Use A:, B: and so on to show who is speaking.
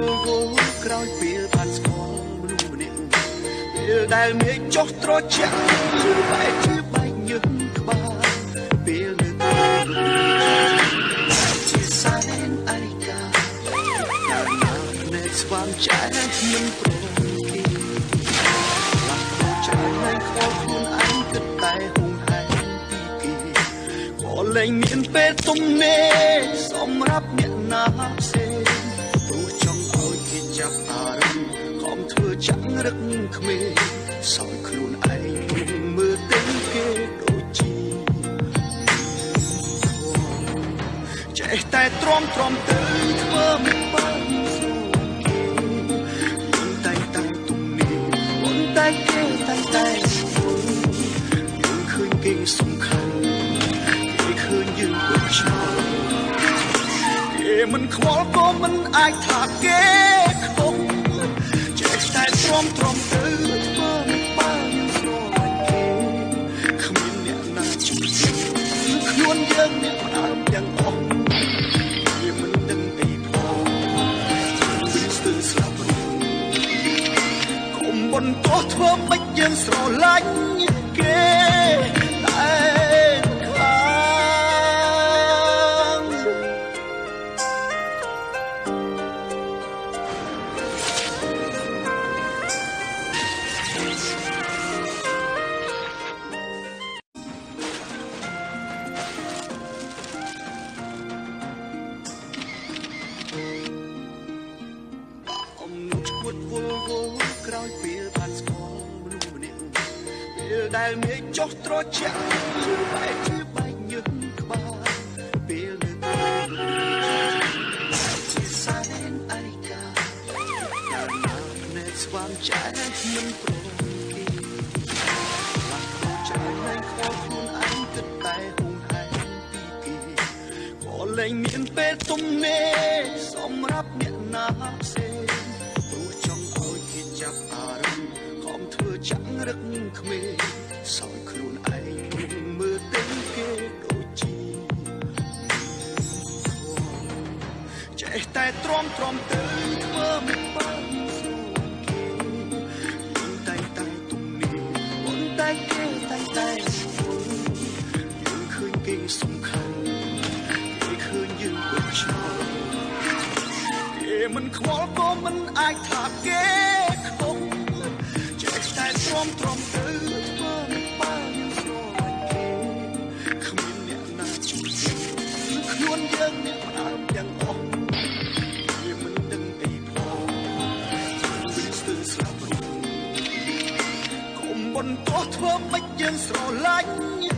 A: ក្រោយពេលបានស្គាល់មនុស្សម្នាក់ពេលដែលមេឃចុះត្រជាក់ជឿបែកញើសក្បាលពេលនៅជាសែនអាយកាកាលណានៅស្វាមចែមិនព្រមគេឡាក់ទៅច្រើនហើយខកខ្លួនឯងគិតតែហួងហែងពីគេក៏លែងមានពេលទំនេរសម្រាប់អ្នកណាផ្សេងព្រោះចង់ឲ្យគេចាប់អារម្មណ៍ខំធ្វើចាំងរឹកក្មេងសោយខ្លួនឯងមើលទៅគេដូចជាចេះតែទ្រាំទៅធ្វើមិនបានតែទំនេរមិនតែគេតែយើងឃើញគេសំខាន់គេឃើញយើងដូចឆ្នោតគេមិនខ្វល់ក៏មិនអាចថាគេខ្ទប់ចេះតែទ្រាំទៅធ្វើមិនបានស្រឡាញ់គេគ្មានអ្នកណាជួយខ្លួនយើងអ្នកផ្ដាល់ទាំងអស់វាមិនដឹងអីផងវាស្ទើរស្លាប់កុំបន្តធ្វើមិនយើងស្រឡាញ់គេតែក្រោយពេលបានស្គាល់មនុស្សម្នាក់ពេលដែលមេឃចុះត្រជាក់ជឿបែកញើសក្បាលពេលនៅជាសែនអាយកាកាលណានៅស្វាមចែមិនព្រមគេឡាក់ទៅច្រើនហើយខកខ្លួនឯងគិតតែហួងហែងពីគេក៏លែងមានពេលទំនេរសម្រាប់អ្នកណាផ្សេងចាប់អារម្មណ៍ខំធ្វើចាំងរឹកក្មេងសោយខ្លួនឯងមើលទៅគេដូចជាចេះតែទ្រាំទៅធ្វើមិនបានយើងតែទំនេរមិនតែគេតែយើងឃើញគេសំខាន់គេឃើញយើងដូចឆ្នោតគេមិនខ្វល់ក៏មិនអាចថាគេតែទ្រាំទៅធ្វើមិនបានស្រឡាញ់គេគ្មានអ្នកណាជួយខ្លួនយើងអ្នកផ្ដាល់ទាំងអស់វាមិនដឹងអីផងវាស្ទើរស្លាប់កុំបន្តធ្វើមិនយើងស្រឡាញ់